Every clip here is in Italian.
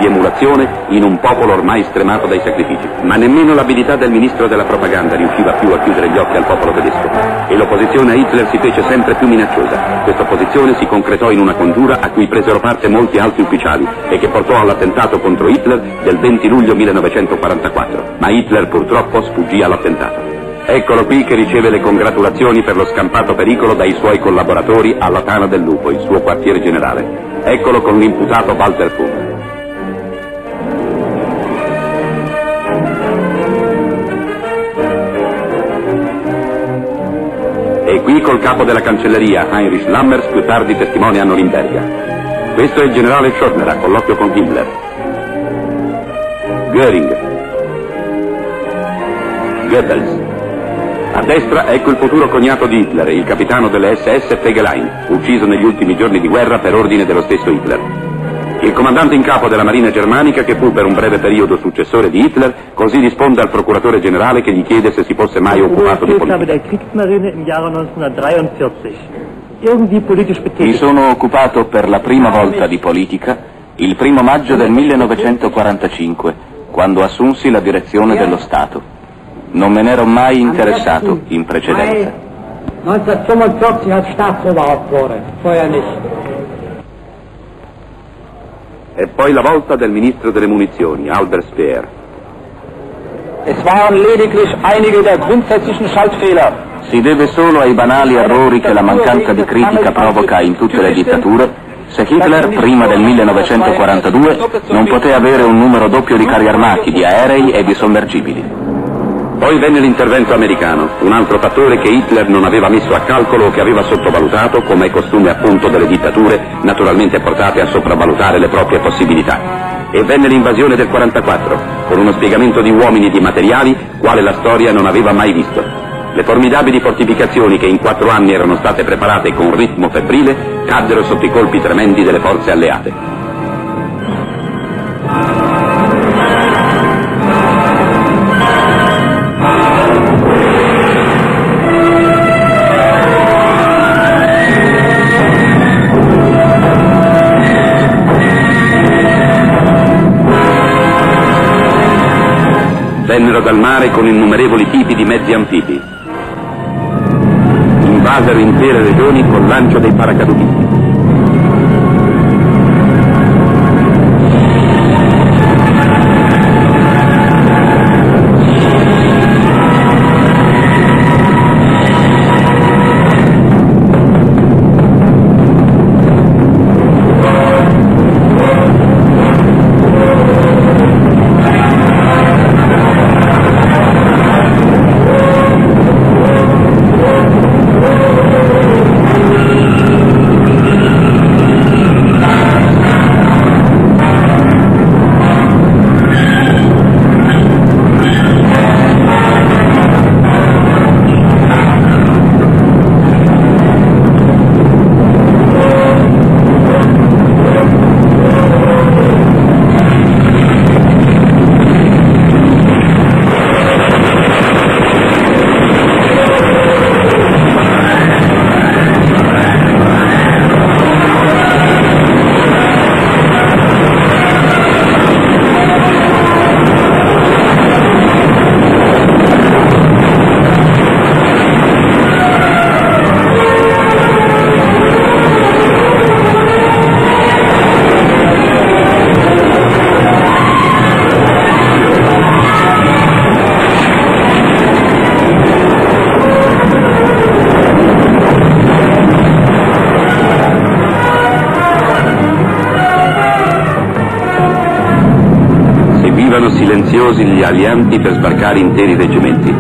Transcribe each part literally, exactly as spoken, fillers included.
di emulazione in un popolo ormai stremato dai sacrifici. Ma nemmeno l'abilità del ministro della propaganda riusciva più a chiudere gli occhi al popolo tedesco e l'opposizione a Hitler si fece sempre più minacciosa. Questa opposizione si concretò in una congiura a cui presero parte molti alti ufficiali e che portò all'attentato contro Hitler del venti luglio millenovecentoquarantaquattro. Ma Hitler purtroppo sfuggì all'attentato. Eccolo qui che riceve le congratulazioni per lo scampato pericolo dai suoi collaboratori alla Tana del Lupo, il suo quartiere generale. Eccolo con l'imputato Walter Funk. E qui col capo della cancelleria, Heinrich Lammers, più tardi testimone a Norimberga. Questo è il generale Schottner a colloquio con Himmler. Göring. Goebbels. A destra ecco il futuro cognato di Hitler, il capitano delle S S Fegelein, ucciso negli ultimi giorni di guerra per ordine dello stesso Hitler. Il comandante in capo della Marina germanica, che fu per un breve periodo successore di Hitler, così risponde al procuratore generale che gli chiede se si fosse mai occupato di politica. Mi sono occupato per la prima volta di politica il primo maggio del millenovecentoquarantacinque, quando assunsi la direzione dello Stato. Non me n'ero mai interessato in precedenza. neunzehnhundertfünfundvierzig als Staatsoberhaupt wurde, vorher nicht. E poi la volta del ministro delle munizioni, Albert Speer. Es waren lediglich einige der grundsätzlichen Schaltfehler. Si deve solo ai banali errori che la mancanza di critica provoca in tutte le dittature. Se Hitler, prima del millenovecentoquarantadue, non poté avere un numero doppio di carri armati, di aerei e di sommergibili. Poi venne l'intervento americano, un altro fattore che Hitler non aveva messo a calcolo o che aveva sottovalutato, come è costume appunto delle dittature, naturalmente portate a sopravvalutare le proprie possibilità. E venne l'invasione del quarantaquattro, con uno spiegamento di uomini e di materiali, quale la storia non aveva mai visto. Le formidabili fortificazioni che in quattro anni erano state preparate con ritmo febbrile, caddero sotto i colpi tremendi delle forze alleate. Vennero dal mare con innumerevoli tipi di mezzi anfibi. Invasero intere regioni col lancio dei paracadutisti. Silenziosi gli alianti per sbarcare interi reggimenti.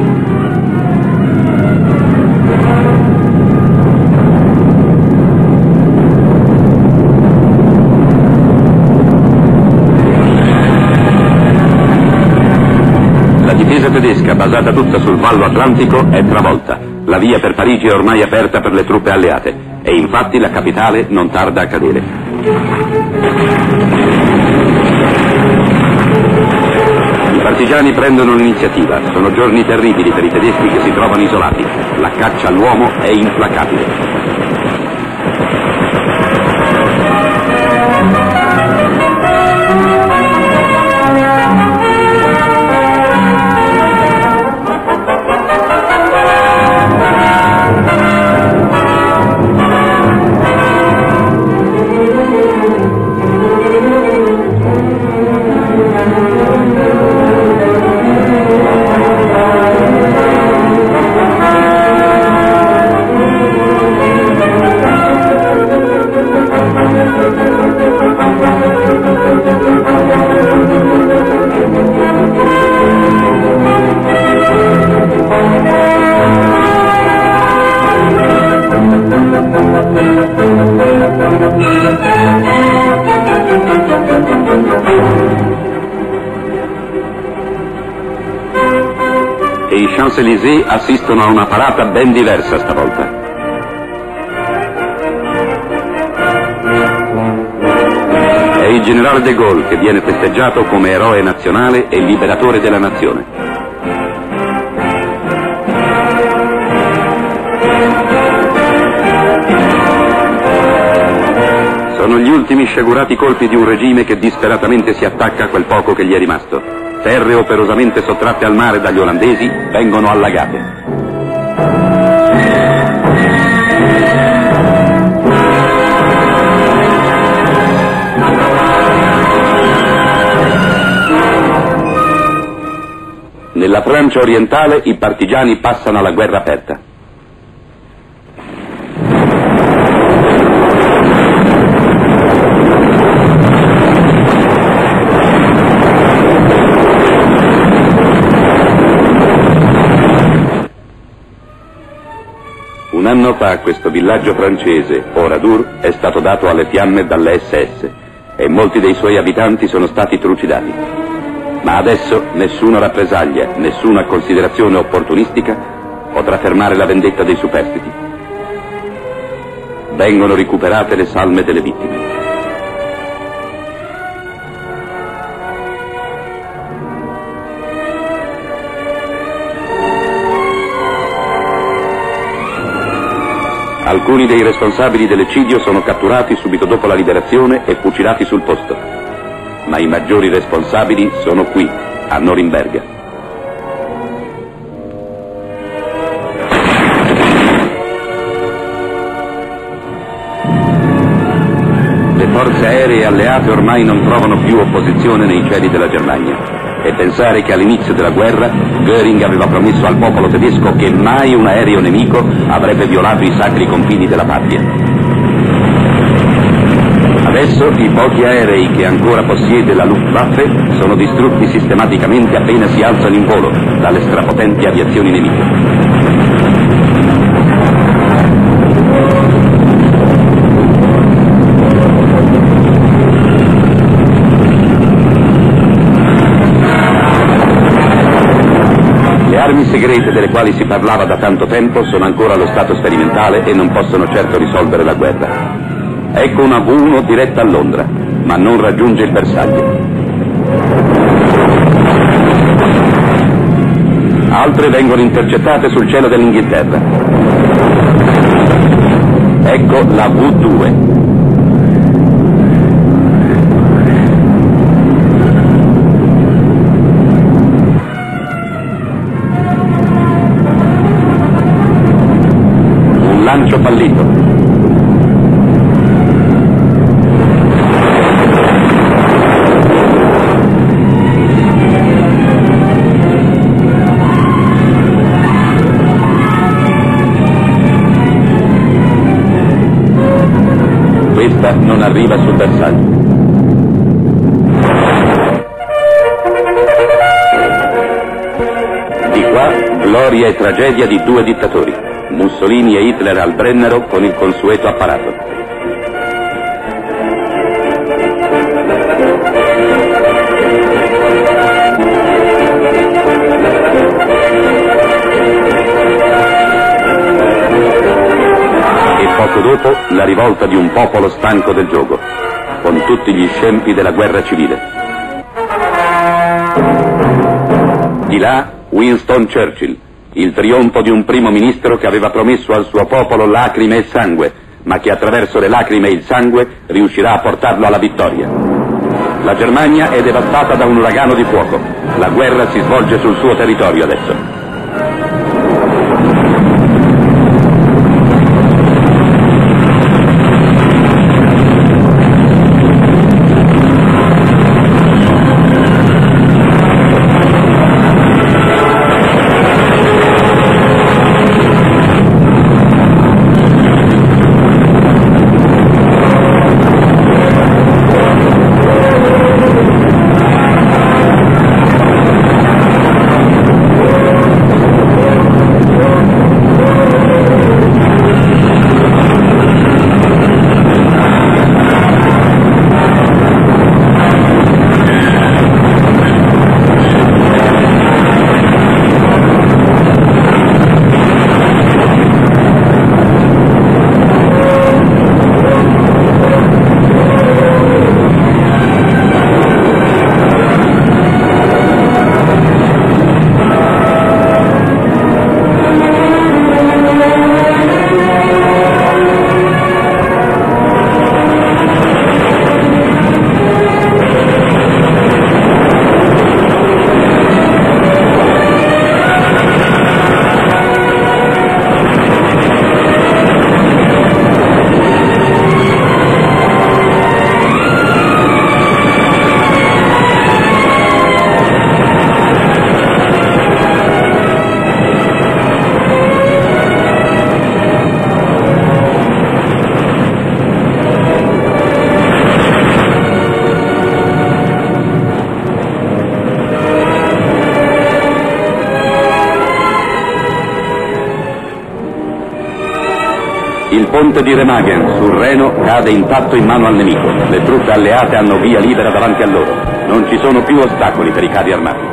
La difesa tedesca, basata tutta sul vallo atlantico, è travolta. La via per Parigi è ormai aperta per le truppe alleate e infatti la capitale non tarda a cadere. I partigiani prendono l'iniziativa, sono giorni terribili per i tedeschi che si trovano isolati, la caccia all'uomo è implacabile. Champs-Élysées assistono a una parata ben diversa stavolta. È il generale de Gaulle che viene festeggiato come eroe nazionale e liberatore della nazione. Sono gli ultimi sciagurati colpi di un regime che disperatamente si attacca a quel poco che gli è rimasto. Terre operosamente sottratte al mare dagli olandesi vengono allagate. Nella Francia orientale i partigiani passano alla guerra aperta. Un anno fa questo villaggio francese, Oradour, è stato dato alle fiamme dalle esse esse e molti dei suoi abitanti sono stati trucidati. Ma adesso nessuna rappresaglia, nessuna considerazione opportunistica potrà fermare la vendetta dei superstiti. Vengono recuperate le salme delle vittime. Alcuni dei responsabili dell'eccidio sono catturati subito dopo la liberazione e fucilati sul posto. Ma i maggiori responsabili sono qui, a Norimberga. Le forze aeree alleate ormai non trovano più opposizione nei cieli della Germania. E pensare che all'inizio della guerra Göring aveva promesso al popolo tedesco che mai un aereo nemico avrebbe violato i sacri confini della patria. Adesso i pochi aerei che ancora possiede la Luftwaffe sono distrutti sistematicamente appena si alzano in volo dalle strapotenti aviazioni nemiche. Le armi segrete delle quali si parlava da tanto tempo sono ancora allo stato sperimentale e non possono certo risolvere la guerra. Ecco una vu uno diretta a Londra, ma non raggiunge il bersaglio. Altre vengono intercettate sul cielo dell'Inghilterra. Ecco la vu due. Un lancio fallito. Questa non arriva sul bersaglio. Di qua, gloria e tragedia di due dittatori, Mussolini e Hitler al Brennero con il consueto apparato. Poco dopo la rivolta di un popolo stanco del giogo, con tutti gli scempi della guerra civile. Di là Winston Churchill, il trionfo di un primo ministro che aveva promesso al suo popolo lacrime e sangue, ma che attraverso le lacrime e il sangue riuscirà a portarlo alla vittoria. La Germania è devastata da un uragano di fuoco. La guerra si svolge sul suo territorio adesso. Il ponte di Remagen sul Reno cade intatto in mano al nemico. Le truppe alleate hanno via libera davanti a loro. Non ci sono più ostacoli per i carri armati.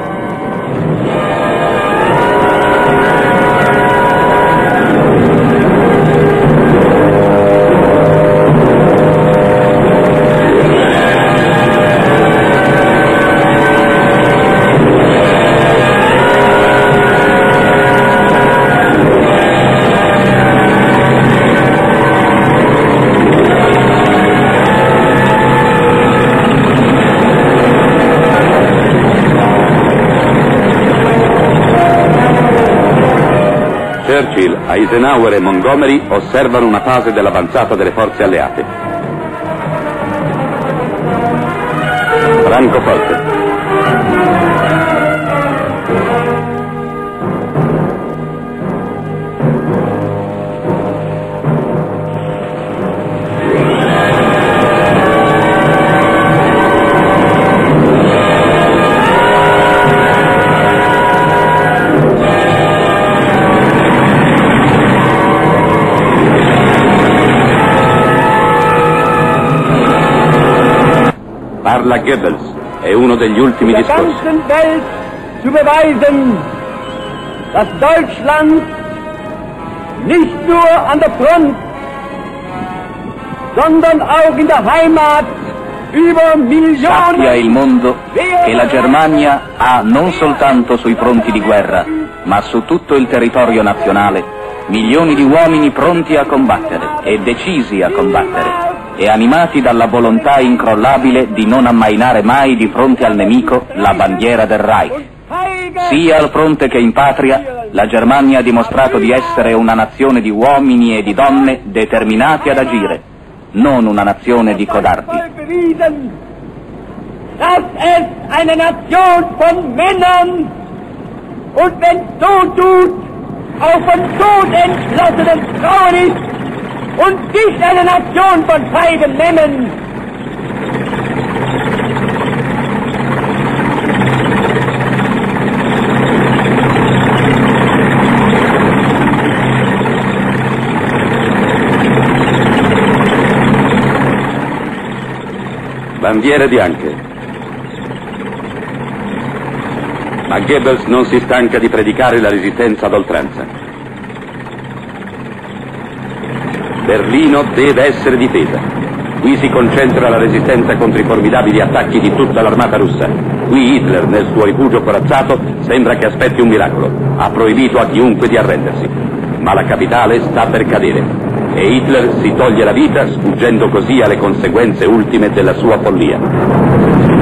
Churchill, Eisenhower e Montgomery osservano una fase dell'avanzata delle forze alleate. Francoforte. Parla Goebbels, è uno degli ultimi Der discorsi. ganzen Welt zu beweisen, dass Deutschland nicht nur an der Front, sondern auch in der Heimat über Sappia Millionen il mondo che la Germania ha non soltanto sui fronti di guerra, ma su tutto il territorio nazionale, milioni di uomini pronti a combattere e decisi a combattere, e animati dalla volontà incrollabile di non ammainare mai di fronte al nemico la bandiera del Reich. Sia al fronte che in patria, la Germania ha dimostrato di essere una nazione di uomini e di donne determinati ad agire, non una nazione di codardi. bewiesen, dass es eine Nation von Männern und wenn so tut, auch von Tod entschlossenen Frauen ist und nicht eine Nation von feigen Männern. Bandiere bianche. Ma Goebbels non si stanca di predicare la resistenza ad oltranza. Berlino deve essere difesa. Qui si concentra la resistenza contro i formidabili attacchi di tutta l'armata russa. Qui Hitler, nel suo rifugio corazzato, sembra che aspetti un miracolo. Ha proibito a chiunque di arrendersi. Ma la capitale sta per cadere. E Hitler si toglie la vita sfuggendo così alle conseguenze ultime della sua follia.